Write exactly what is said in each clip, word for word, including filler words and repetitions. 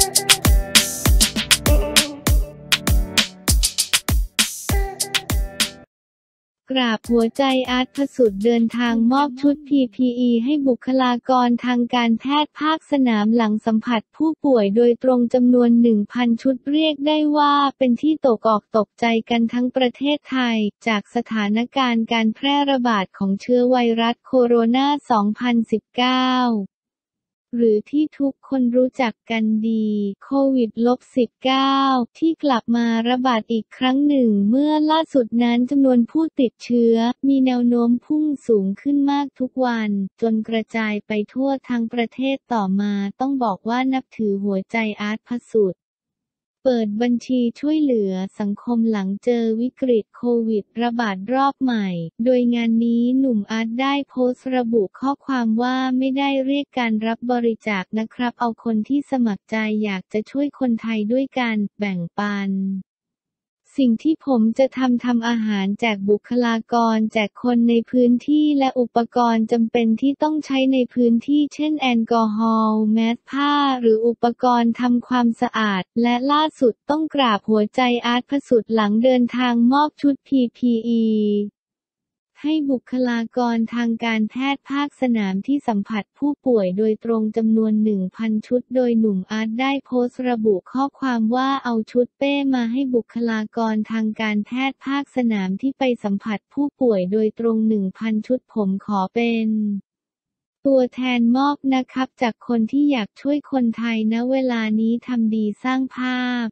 กราบหัวใจอาร์ตพสุทธิ์เดินทางมอบชุด พี พี อี ให้บุคลากรทางการแพทย์ภาคสนามหลังสัมผัสผู้ป่วยโดยตรงจำนวน หนึ่งพัน ชุดเรียกได้ว่าเป็นที่ตกอกตกใจกันทั้งประเทศไทยจากสถานการณ์การแพร่ระบาดของเชื้อไวรัสโคโรนา สองพันสิบเก้า หรือที่ทุกคนรู้จักกันดีโควิด สิบเก้า ที่กลับมาระบาดอีกครั้งหนึ่งเมื่อล่าสุดนั้นจำนวนผู้ติดเชื้อมีแนวโน้มพุ่งสูงขึ้นมากทุกวันจนกระจายไปทั่วทั้งประเทศต่อมาต้องบอกว่านับถือหัวใจอาร์ตพสุทธิ์เปิดบัญชีช่วยเหลือสังคมหลังเจอวิกฤตโควิดระบาดรอบใหม่โดยงานนี้หนุ่มอาร์ตได้โพสต์ระบุข้อความว่าไม่ได้เรียกการรับบริจาคนะครับเอาคนที่สมัครใจอยากจะช่วยคนไทยด้วยกันแบ่งปันสิ่งที่ผมจะทำทำอาหารแจกบุคลากรแจกคนในพื้นที่และอุปกรณ์จำเป็นที่ต้องใช้ในพื้นที่เช่นแอลกอฮอล์แมสผ้าหรืออุปกรณ์ทำความสะอาดและล่าสุดต้องกราบหัวใจอาร์ตพสุทธิ์หลังเดินทางมอบชุด พี พี อี ให้บุคลากรทางการแพทย์ภาคสนามที่สัมผัสผู้ป่วยโดยตรงจำนวน หนึ่งพัน ชุดโดยหนุ่มอาร์ตได้โพสต์ระบุข้อความว่าเอาชุดเป้มาให้บุคลากรทางการแพทย์ภาคสนามที่ไปสัมผัสผู้ป่วยโดยตรง หนึ่งพัน ชุดผมขอเป็นตัวแทนมอบนะครับจากคนที่อยากช่วยคนไทยณเวลานี้ทำดีสร้างภาพ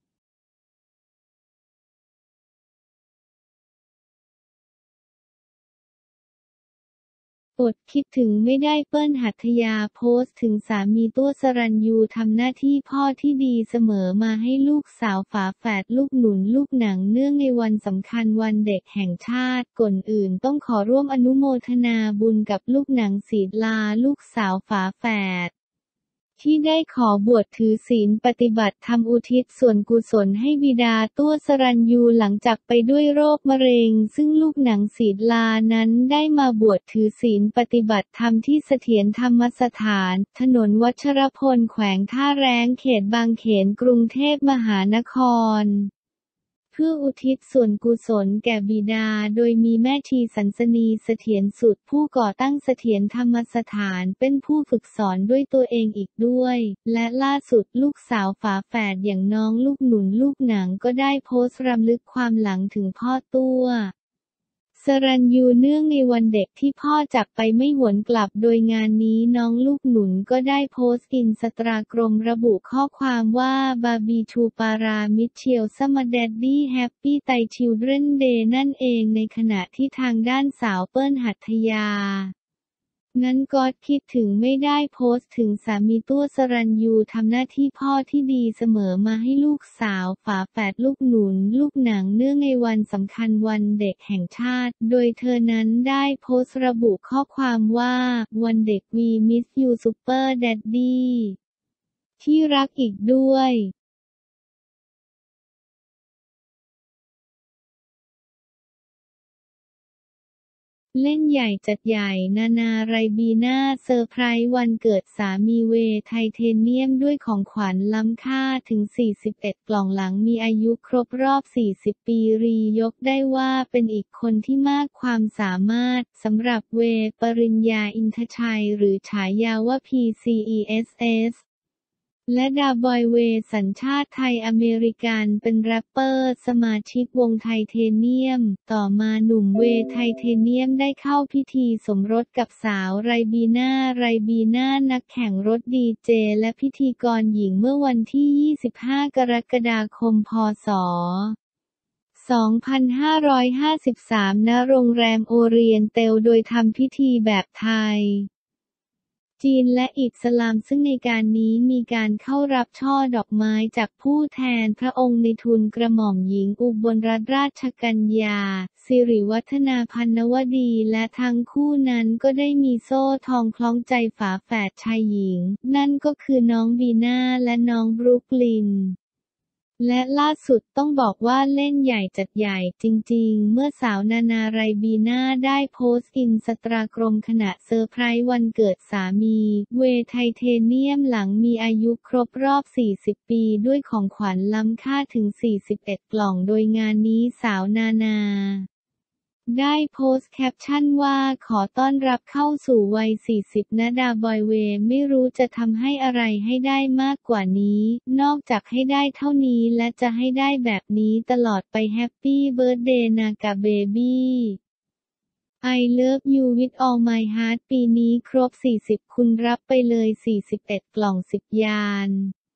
อดคิดถึงไม่ได้เปิ้ล หัตถยาโพสต์ถึงสามีตัวสรัญญูทำหน้าที่พ่อที่ดีเสมอมาให้ลูกสาวฝาแฝดลูกหนุนลูกหนังเนื่องในวันสำคัญวันเด็กแห่งชาติก่อนอื่นต้องขอร่วมอนุโมทนาบุญกับลูกหนังศีลาลูกสาวฝาแฝดที่ได้ขอบวชถือศีลปฏิบัติธรรมอุทิศส่วนกุศลให้บิดาตัวสรัญญูหลังจากไปด้วยโรคมะเร็งซึ่งลูกหนังศีลานั้นได้มาบวชถือศีลปฏิบัติธรรมที่เสถียรธรรมสถานถนนวัชรพลแขวงท่าแร้งเขตบางเขนกรุงเทพมหานครเพื่ออุทิศส่วนกุศลแก่บิดาโดยมีแม่ชีสันสนีเสถียรสุดผู้ก่อตั้งเสถียรธรรมสถานเป็นผู้ฝึกสอนด้วยตัวเองอีกด้วยและล่าสุดลูกสาวฝาแฝดอย่างน้องลูกหนุนลูกหนังก็ได้โพสต์รำลึกความหลังถึงพ่อตัวสรัญญูเนื่องในวันเด็กที่พ่อจากไปไม่หวนกลับโดยงานนี้น้องลูกหนุนก็ได้โพสต์อินสตาแกรมระบุข้อความว่าบาร์บีทูปารามิเชียลซัมเดดดี้แฮปปี้ไตชิลเดรนเดย์นั่นเองในขณะที่ทางด้านสาวเปิ้ล หัตถยานั้นก็คิดถึงไม่ได้โพสต์ถึงสามีตัวสรัญญูทำหน้าที่พ่อที่ดีเสมอมาให้ลูกสาวฝาแฝดลูกหนุนลูกหนังเนื่องในวันสำคัญวันเด็กแห่งชาติโดยเธอนั้นได้โพสต์ระบุข้อความว่าวันเด็กวีมิสยูซูเปอร์แดดดี้ที่รักอีกด้วยเล่นใหญ่จัดใหญ่นานาไรบีน่าเซอร์ไพรส์วันเกิดสามีเวย์ไทเทเนียมด้วยของขวัญล้ำค่าถึงสี่สิบเอ็ดกล่องหลังมีอายุครบรอบสี่สิบปีรียกได้ว่าเป็นอีกคนที่มากความสามารถสำหรับเวย์ปริญญาอินทชัยหรือฉายาว่า พี ซี อี เอส เอสและดาบอยเวย์สัญชาติไทยอเมริกันเป็นแรปเปอร์สมาชิกวงไทเทเนียมต่อมาหนุ่มเวย์ไทเทเนียมได้เข้าพิธีสมรสกับสาวไรบีน่าไรบีน่านักแข่งรถดีเจและพิธีกรหญิงเมื่อวันที่ยี่สิบห้ากรกฎาคมพ.ศ. สองพันห้าร้อยห้าสิบสาม ณ โรงแรมโอเรียนเตลโดยทำพิธีแบบไทยจีนและอิสลามซึ่งในการนี้มีการเข้ารับช่อดอกไม้จากผู้แทนพระองค์ในทุนกระหม่อมหญิงอุบลรัตนราชกัญญาสิริวัฒนาพันนวดีและทั้งคู่นั้นก็ได้มีโซ่ทองคล้องใจฝาแฝดชายหญิงนั่นก็คือน้องบีน่าและน้องบรุกลินและล่าสุดต้องบอกว่าเล่นใหญ่จัดใหญ่จริงๆเมื่อสาวนานาไรบีน่าได้โพสต์อินสตาแกรมขณะเซอร์ไพรส์วันเกิดสามีเวย์ไทเทเนียมหลังมีอายุครบรอบสี่สิบปีด้วยของขวัญล้ำค่าถึงสี่สิบเอ็ดกล่องโดยงานนี้สาวนานาได้โพสต์แคปชั่นว่าขอต้อนรับเข้าสู่วัยสี่สิบณดาบอยเวย์ไม่รู้จะทำให้อะไรให้ได้มากกว่านี้นอกจากให้ได้เท่านี้และจะให้ได้แบบนี้ตลอดไปแฮปปี้เบิร์ธเดย์นากาเบบี้ I love you with all my heart ปีนี้ครบสี่สิบคุณรับไปเลยสี่สิบเอ็ดกล่องสิบยาน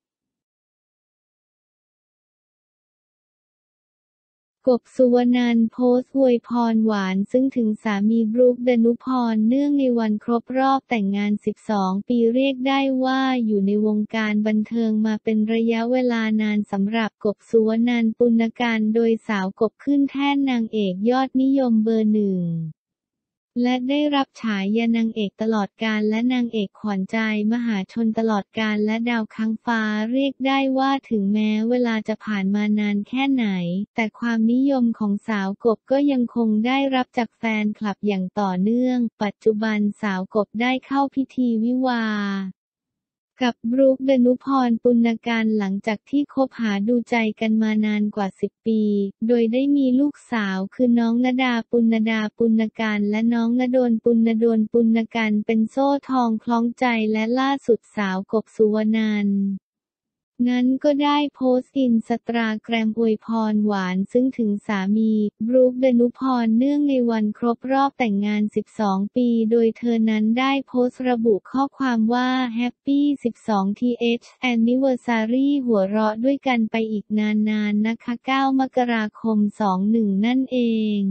กบ สุวนันท์โพสต์อวยพรหวานซึ่งถึงสามีบรูค ดนุพรเนื่องในวันครบรอบแต่งงานสิบสองปีเรียกได้ว่าอยู่ในวงการบันเทิงมาเป็นระยะเวลานานสำหรับกบ สุวนันท์ ปุณการโดยสาวกบขึ้นแท่นนางเอกยอดนิยมเบอร์หนึ่งและได้รับฉายานางเอกตลอดกาลและนางเอกขวัญใจมหาชนตลอดกาลและดาวค้างฟ้าเรียกได้ว่าถึงแม้เวลาจะผ่านมานานแค่ไหนแต่ความนิยมของสาวกบก็ยังคงได้รับจากแฟนคลับอย่างต่อเนื่องปัจจุบันสาวกบได้เข้าพิธีวิวาห์กับบรูค ดนุพร ปุณการหลังจากที่คบหาดูใจกันมานานกว่าสิบปีโดยได้มีลูกสาวคือน้องณดา ปุณดา ปุณการและน้องณโดน ปุณโดน ปุณการเป็นโซ่ทองคล้องใจและล่าสุดสาวกบ สุวนันท์นั้นก็ได้โพสต์อินสตาแกรมอวยพรหวานซึ่งถึงสามีบรูค ดนุพรเนื่องในวันครบรอบแต่งงานสิบสองปีโดยเธอนั้นได้โพสต์ระบุข้อความว่า Happy สิบสอง ที เอช Anniversary หัวเราะด้วยกันไปอีกนานๆนะคะเก้ามกราคมสองหนึ่งนั่นเอง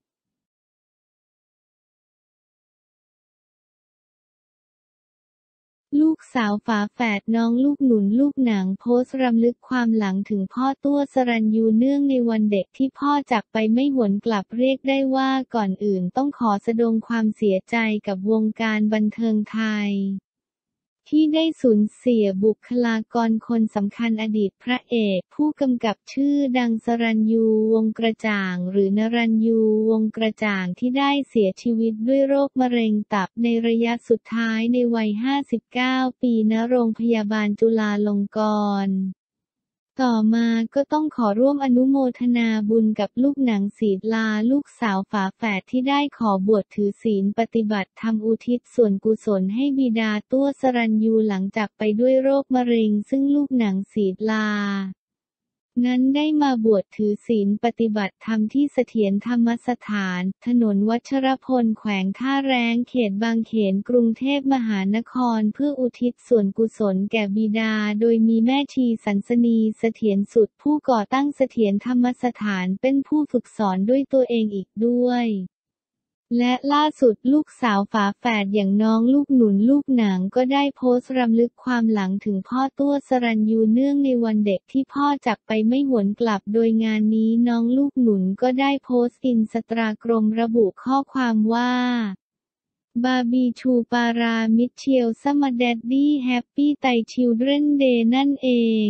ลูกสาวฝาแฝดน้องลูกหนุนลูกหนังโพสต์รำลึกความหลังถึงพ่อตั้วสรัญญูเนื่องในวันเด็กที่พ่อจากไปไม่หวนกลับเรียกได้ว่าก่อนอื่นต้องขอแสดงความเสียใจกับวงการบันเทิงไทยที่ได้สูญเสียบุคลากรคนสำคัญอดีตพระเอกผู้กำกับชื่อดังสรัญญูวงศ์กระจ่างหรือนรัญญูวงศ์กระจ่างที่ได้เสียชีวิตด้วยโรคมะเร็งตับในระยะสุดท้ายในวัยห้าสิบเก้าปีณโรงพยาบาลจุฬาลงกรณ์ต่อมาก็ต้องขอร่วมอนุโมทนาบุญกับลูกหนังศีลาลูกสาวฝาแฝดที่ได้ขอบวชถือศีลปฏิบัติธรรมอุทิศส่วนกุศลให้บิดาตั้วสรัญญูหลังจากไปด้วยโรคมะเร็งซึ่งลูกหนังศีลานั้นได้มาบวชถือศีลปฏิบัติธรรมที่เสถียรธรรมสถานถนนวัชรพลแขวงท่าแร้งเขตบางเขนกรุงเทพมหานครเพื่ออุทิศส่วนกุศลแก่บิดาโดยมีแม่ชีสันสนีเสถียรสุดผู้ก่อตั้งเสถียรธรรมสถานเป็นผู้ฝึกสอนด้วยตัวเองอีกด้วยและล่าสุดลูกสาวฝาแฝดอย่างน้องลูกหนุนลูกหนังก็ได้โพสต์รำลึกความหลังถึงพ่อตั้วสรัญญูเนื่องในวันเด็กที่พ่อจากไปไม่หวนกลับโดยงานนี้น้องลูกหนุนก็ได้โพสต์อินสตาแกรมระบุข้อความว่าบาร์บีชูปารามิเชลซัมเดดดี้แฮปปี้ไตชิลเดรนเดย์นั่นเอง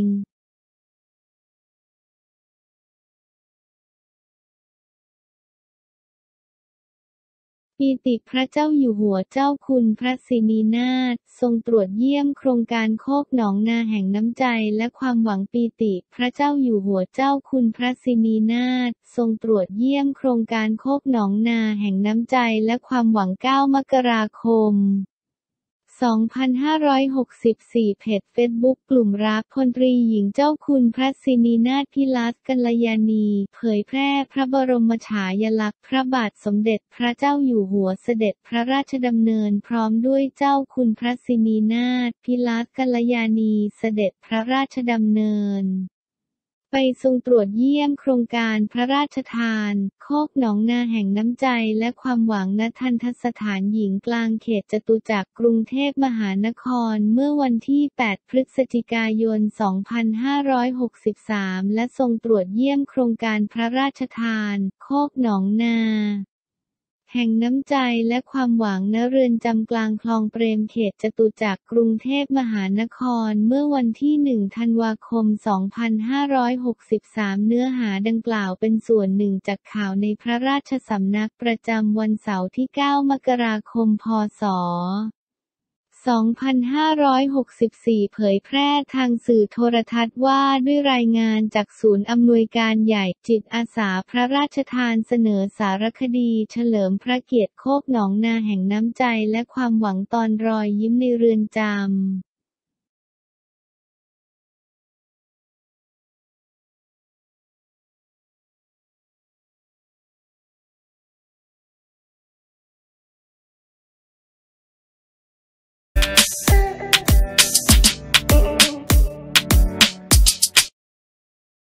ปีติพระเจ้าอยู่หัวเจ้าคุณพระสินีนาถทรงตรวจเยี่ยมโครงการโคกหนองนาแห่งน้ำใจและความหวังปีติพระเจ้าอยู่หัวเจ้าคุณพระสินีนาถทรงตรวจเยี่ยมโครงการโคกหนองนาแห่งน้ำใจและความหวังเก้ามกราคมสองพันห้าร้อยหกสิบสี่ เพจเฟซบุ๊กกลุ่มรักพลตรีหญิงเจ้าคุณพระสินีนาถพิลัสกัลยาณีเผยแพร่พระบรมฉายาลักษณ์พระบาทสมเด็จพระเจ้าอยู่หัวเสด็จพระราชดำเนินพร้อมด้วยเจ้าคุณพระสินีนาถพิลัสกัลยาณีเสด็จพระราชดำเนินไปทรงตรวจเยี่ยมโครงการพระราชทานโคกหนองนาแห่งน้ำใจและความหวังณทัณฑสถานหญิงกลางเขตจตุจักรกรุงเทพมหานครเมื่อวันที่แปดพฤศจิกายนสองพันห้าร้อยหกสิบสามและทรงตรวจเยี่ยมโครงการพระราชทานโคกหนองนาแห่งน้ำใจและความหวังณเรือนจำกลางคลองเปรมเขตจตุจักรกรุงเทพมหานครเมื่อวันที่หนึ่งธันวาคมสองพันห้าร้อยหกสิบสามเนื้อหาดังกล่าวเป็นส่วนหนึ่งจากข่าวในพระราชสำนักประจำวันเสาร์ที่เก้ามกราคมพศสองพันห้าร้อยหกสิบสี่เผยแพร่ทางสื่อโทรทัศน์ว่าด้วยรายงานจากศูนย์อำนวยการใหญ่จิตอาสาพระราชทานเสนอสารคดีเฉลิมพระเกียรติโคกหนองนาแห่งน้ำใจและความหวังตอนรอยยิ้มในเรือนจำ